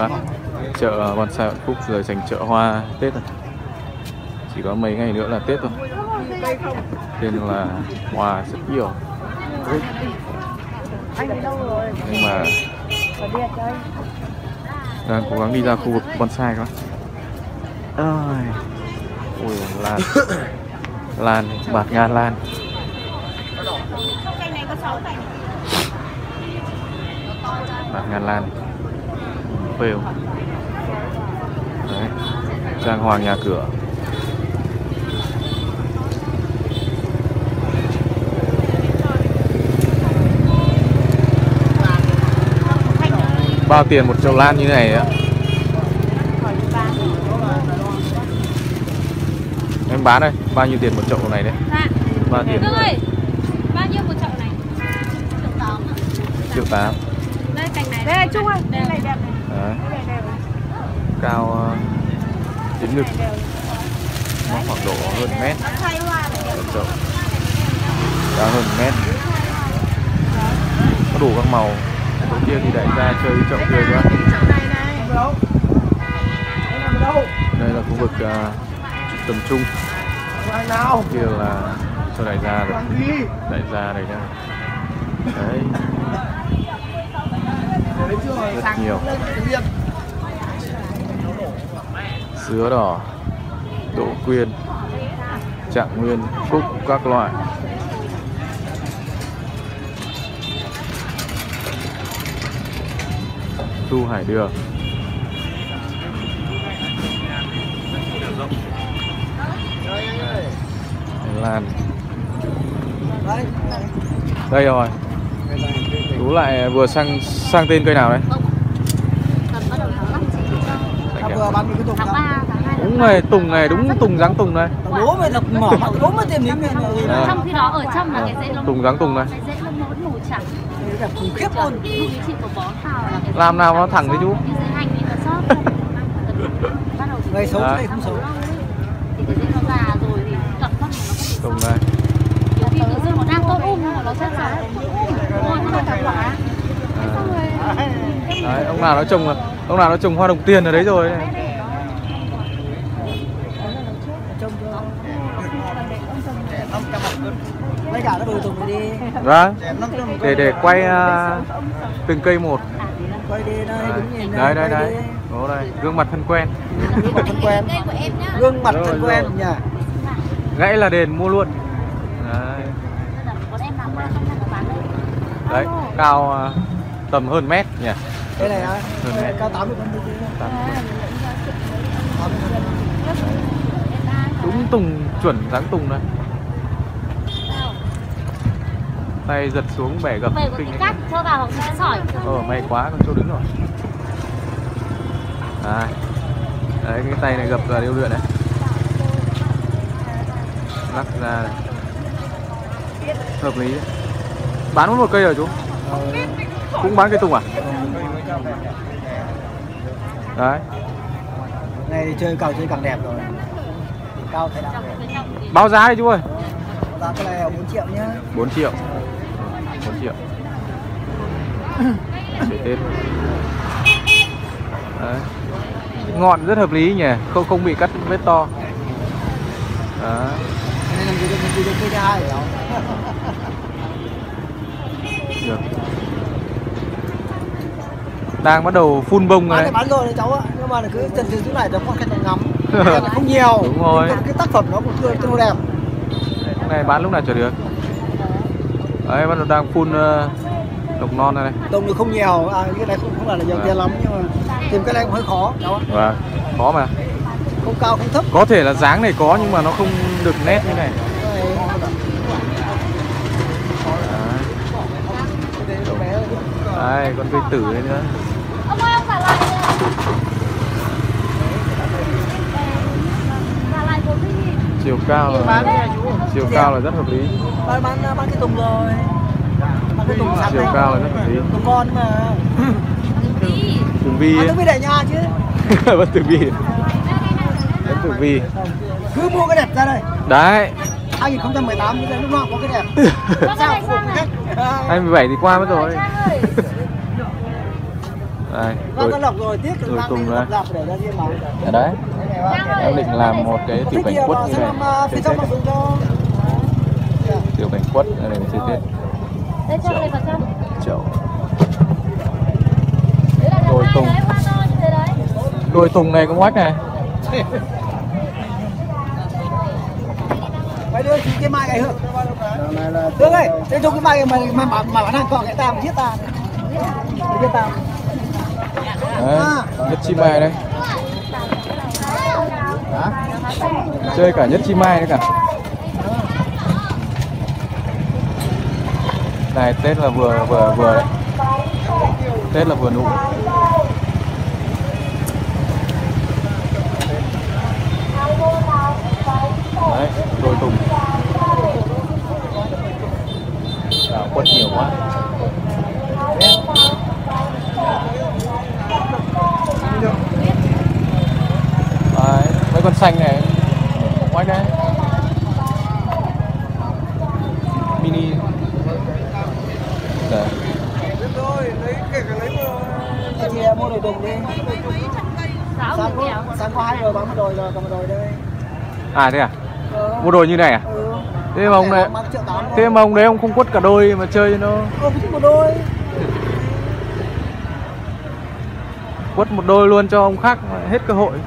Vâng. Chợ bonsai Vạn Phúc rồi thành chợ hoa Tết rồi. Chỉ có mấy ngày nữa là Tết rồi. Nên là hoa rất nhiều. Nhưng mà đang cố gắng đi ra khu vực bonsai các bạn. Ôi lan. Lan, bạt ngàn lan. Bạt ngàn lan. Phêu. Đấy. Trang hoàng nhà cửa. Bao tiền một chậu lan như này ạ? Em bán đây, bao nhiêu tiền một chậu này đấy? Dạ. Bao tiền? Ơi, bao nhiêu một chậu này? 1.8 triệu. Đây cành này. Đây Trung ơi, đây này đẹp này. Đấy. Cao đến ngực. Nó khoảng độ hơn mét. Chậu. Cao hơn mét. Có đủ các màu. Chỗ kia thì đại gia chơi cái chậu kia quá. Đây là khu vực tầm trung. Kia là cho đại gia rồi. Đại gia này nha. Đấy. Rất nhiều. Sứa đỏ, đỗ quyên, trạng nguyên, cúc các loại. Thu hải đường. Lan. Đây rồi. Tú lại vừa sang tên cây nào đấy? Tháng 3, tháng 2. Đúng này, tùng này, đúng tùng dáng tùng đây. Bố mày đập mở mắt bố mày tìm đến Trong khi đó ở trong là cái rễ lông. Tùng dáng tùng này. Cái rễ lông nó vẫn màu trắng. đẹp khủng khiếp luôn. Chị có bó thảo là cái làm nào nó thẳng đấy chú. cái rễ hành thì nó sót. Bắt đầu Ngày xấu này không xấu. Thì cái rễ nó già rồi thì cẩn thận nó không Tùng này. nhiều khi tự dưng nó đang tốt nhưng mà nó chết rồi. Ôi nó là cả quả. Đấy, ông nào nó trồng hoa đồng tiền ở đấy rồi này. Lấy cả nó bồi tùng đi. Vâng. Để quay từng cây một. Quay đi đây, đứng nhìn đây. Đấy. Đó đây, gương mặt thân quen. Gương mặt thân quen. Gương mặt thân quen nhỉ. Gãy là đền mua luôn. Đấy. Đấy, cao tầm hơn mét nhỉ. Cái này á, hơn mét. cao 80 phân. Đúng tùng chuẩn dáng tùng này. Tay giật xuống bẻ gập kinh cát cho vào cái sỏi. May quá con chỗ đứng rồi. Đấy, cái tay này gập là điêu luyện này. Lắc ra này. Hợp lý. Bán mất một cây rồi chú? Cũng bán cây tùng à? Đấy. Này thì chơi càng đẹp rồi. Cao thế nào đẹp. Báo giá đi chú ơi. Giá cái này 4 triệu nhá. 4 triệu. 4 triệu. Để Tết. Đấy. Ngọn rất hợp lý nhỉ, không bị cắt vết to. Đó. Đây làm gì được cây thứ hai phải không? Được. Đang bắt đầu phun bông rồi đấy. Bán rồi đấy cháu ạ, nhưng mà cứ chân dưới chỗ này cho con khách ngắm. Không nhiều. Đúng rồi. Cái tác phẩm nó cũng tương đẹp. Cái này bán lúc nào chả được. Đấy, bắt đầu đang phun độc non này. Đồng được không nhiều, cái này không phải là nhiều tiền lắm nhưng mà tìm cái này cũng hơi khó cháu ạ. Vâng, khó mà. Không cao không thấp. Có thể là dáng này có nhưng mà nó không được nét như này. Đây, con cây tử đấy nữa. Ông ơi, ông trả lại. Trả lại 40.000. Chiều cao là rất hợp lý. Bán cái tùng rồi. Bán cái tùng sáng Chiều cao là rất hợp lý. Tùng con mà. Tùng vi. Tùng vi để nhà chứ. Vẫn Tùng vi. Vẫn Tùng vi. Cứ mua cái đẹp ra đây. Đấy. 2018 bây giờ lúc nào có cái đẹp. Sao không khách. 2017 thì qua mất rồi. Đây, Có lọc rồi, tiếc đồi mang đi tung lọc lọc để ra riêng mà. ở đấy. Em định làm một cái tiểu cảnh quất như này. Phía trong nó dùng cho Tiểu cảnh quất ở đây chi tiết. Đây cho đây vào trong. Chậu. Đồi Đồi tung. Đồi tung này có ngoách này. Mày đưa cái mai này Hương. Hương ơi, thế cho cái mai mà bán hàng cọ cái ta mà giết ta. Giết ta. Đấy, nhất chi mai đây. Chơi cả nhất chi mai nữa cả. Này Tết là vừa đấy. Tết là vừa nụ. Đấy, đồi tùng. Quất nhiều quá. Đấy, mấy con xanh này quay đây. Mini. Đấy. Chị mua đồi tùng đi. Sáng có 2 rồi bán một đồi rồi, còn một đồi đây. À thế à? Mua đồi như này à? Thế mà ông này, thế mà ông đấy ông không quất cả đôi mà chơi cho nó. Một đôi. Quất một đôi luôn cho ông khác hết cơ hội.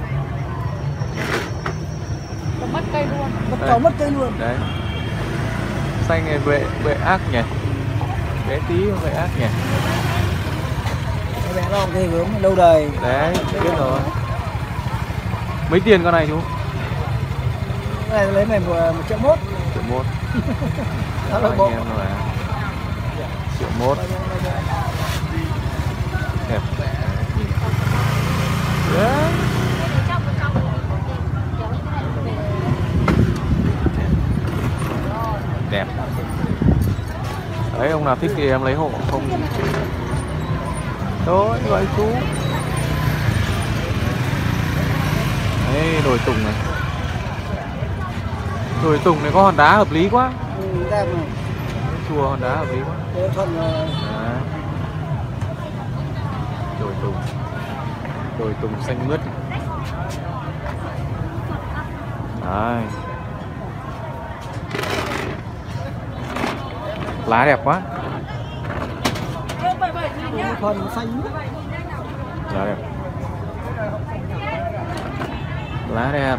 Mất cây luôn. Cháu mất cây luôn. Đấy. Xanh này vệ ác nhỉ. Bé tí vệ ác nhỉ. Bé nó ghê gớm lâu đời. Đấy, biết rồi. Mấy tiền con này chú? Cái này lấy mày 1,1 triệu. 1,1 triệu. Đó là anh bộ. em là 1,1 triệu. Đẹp. Nhìn. Đấy. Đẹp. Đấy, ông nào thích thì em lấy hộ, không thôi gọi chú. Đấy, đồi tùng này. Đồi tùng này có hòn đá hợp lý quá. Đẹp này. Chùa hòn đá hợp lý quá. Thuận rồi. Đấy. Đồi tùng. Đồi tùng xanh mướt. Đấy. Lá đẹp quá. Phần xanh mướt. Lá đẹp. Lá đẹp.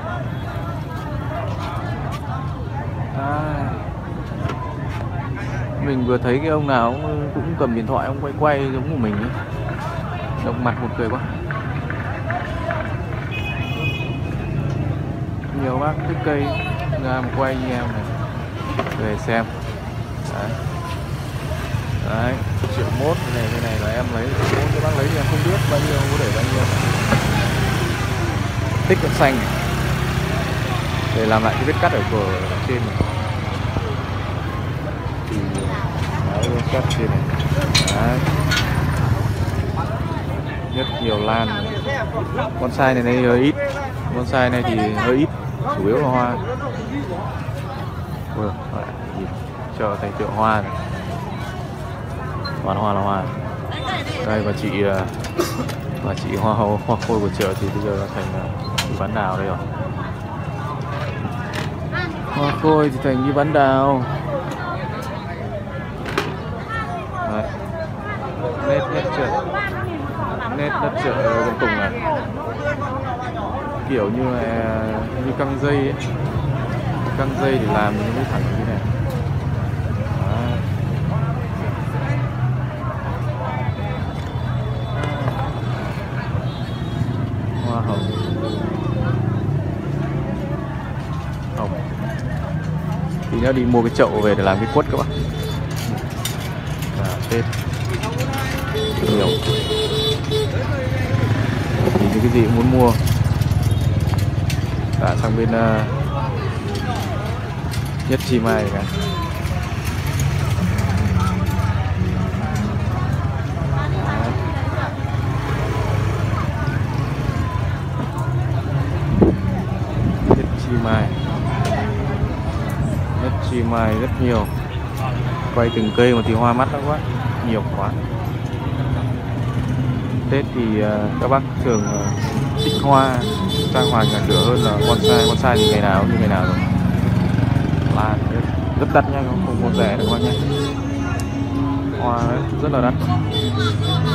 Mình vừa thấy cái ông nào cũng cầm điện thoại ông quay giống của mình ấy. Động mặt một cười quá. Nhiều bác thích cây ra mà quay như em này về xem. Đấy. Đấy, 1,1 triệu cái này là em lấy 1,1 triệu, bác lấy thì em không biết bao nhiêu, có để bao nhiêu. Tích con xanh này. Để làm lại cái vết cắt ở trên này. Thì đấy, vết cắt trên này. Đấy. Rất nhiều lan. Bonsai này hơi ít. Bonsai này thì hơi ít, chủ yếu là hoa. Nhìn cho thành tựu hoa này. Toàn hoa là hoa. Đây và chị hoa khôi của chợ thì bây giờ nó thành như bán đào đây rồi. Hoa khôi thì thành như bán đào. Đấy. Nét đất chợ Vân Tùng này kiểu như là như căng dây ấy. Căng dây để làm những cái thẳng như thế này. Đấy. Hoa hồng. Tí nữa đi mua cái chậu về để làm cái quất các bạn. Tết nhiều. Thì những cái gì cũng muốn mua. Cả sang bên nhất chi mai cả. Nhất chi mai. Nhất chi mai rất nhiều. Quay từng cây một thì hoa mắt lắm quá, nhiều quá. Tết thì các bác thường thích hoa trang hoàng nhà cửa hơn là bonsai. Bonsai thì ngày nào như ngày nào rồi. Lan rất đắt nha, không rẻ được các bác nhé. Hoa đấy, rất là đắt.